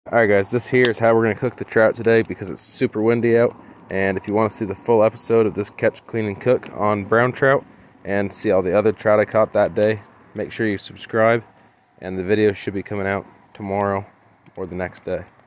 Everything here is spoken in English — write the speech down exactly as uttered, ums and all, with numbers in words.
Alright guys, this here is how we're going to cook the trout today because it's super windy out. And if you want to see the full episode of this catch, clean, and cook on brown trout and see all the other trout I caught that day, make sure you subscribe, and the video should be coming out tomorrow or the next day.